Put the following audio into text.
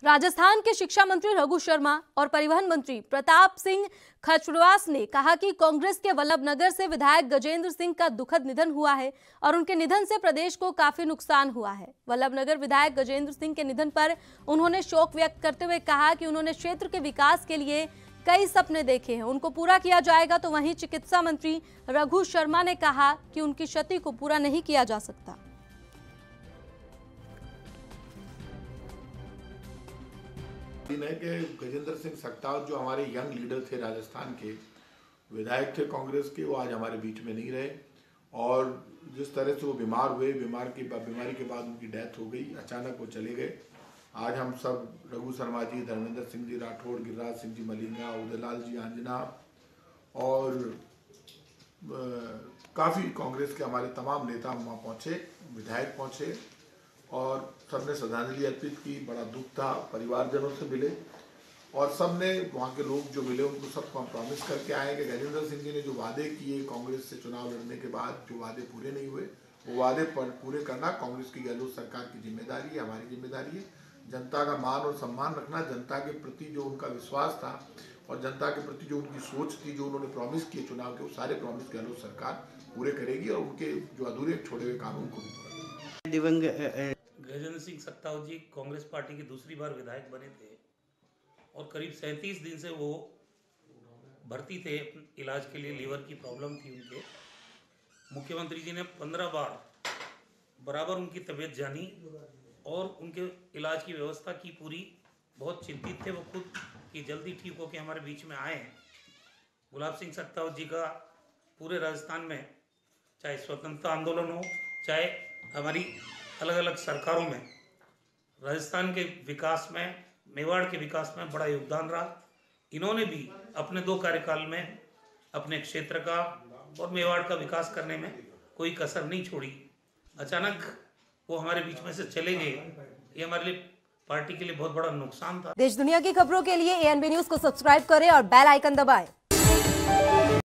राजस्थान के शिक्षा मंत्री रघु शर्मा और परिवहन मंत्री प्रताप सिंह खचवड़वास ने कहा कि कांग्रेस के वल्लभनगर से विधायक गजेंद्र सिंह का दुखद निधन हुआ है और उनके निधन से प्रदेश को काफी नुकसान हुआ है। वल्लभनगर विधायक गजेंद्र सिंह के निधन पर उन्होंने शोक व्यक्त करते हुए कहा कि उन्होंने क्षेत्र के विकास के लिए कई सपने देखे हैं, उनको पूरा किया जाएगा। तो वहीं चिकित्सा मंत्री रघु शर्मा ने कहा कि उनकी क्षति को पूरा नहीं किया जा सकता। है कि गजेंद्र सिंह सकताव जो हमारे यंग लीडर थे, राजस्थान के विधायक थे कांग्रेस के, वो आज हमारे बीच में नहीं रहे और जिस तरह से वो बीमार हुए, बीमारी के बाद उनकी डेथ हो गई, अचानक वो चले गए। आज हम सब रघु शर्मा जी, धर्मेंद्र सिंह जी राठौड़, गिरिराज सिंह जी मलिंगा, उदयलाल जी आंजना और काफ़ी कांग्रेस के हमारे तमाम नेता वहाँ पहुँचे, विधायक पहुँचे और सबने श्रद्धांजलि अर्पित की। बड़ा दुख था, परिवारजनों से मिले और सबने वहाँ के लोग जो मिले उनको सबको हम प्रॉमिस करके आए कि गजेंद्र सिंह जी ने जो वादे किए कांग्रेस से चुनाव लड़ने के बाद, जो वादे पूरे नहीं हुए, वो वादे पूरे करना कांग्रेस की गहलोत सरकार की जिम्मेदारी है, हमारी जिम्मेदारी है। जनता का मान और सम्मान रखना, जनता के प्रति जो उनका विश्वास था और जनता के प्रति जो उनकी सोच थी, जो उन्होंने प्रॉमिस किए चुनाव के, वो सारे प्रॉमिस गहलोत सरकार पूरे करेगी और उनके जो अधूरे छोड़े हुए काम उनको भी पूरा। गजेंद्र सिंह सकताव जी कांग्रेस पार्टी के दूसरी बार विधायक बने थे और करीब 37 दिन से वो भर्ती थे इलाज के लिए। लीवर की प्रॉब्लम थी उनके। मुख्यमंत्री जी ने 15 बार बराबर उनकी तबीयत जानी और उनके इलाज की व्यवस्था की पूरी। बहुत चिंतित थे वो खुद कि जल्दी ठीक होकर हमारे बीच में आए। गुलाब सिंह सकताव जी का पूरे राजस्थान में चाहे स्वतंत्रता आंदोलन हो, चाहे हमारी अलग अलग सरकारों में राजस्थान के विकास में, मेवाड़ के विकास में बड़ा योगदान रहा। इन्होंने भी अपने 2 कार्यकाल में अपने क्षेत्र का और मेवाड़ का विकास करने में कोई कसर नहीं छोड़ी। अचानक वो हमारे बीच में से चले गए, ये हमारे लिए, पार्टी के लिए बहुत बड़ा नुकसान था। देश दुनिया की खबरों के लिए ANB न्यूज को सब्सक्राइब करें और बेल आइकन दबाएं।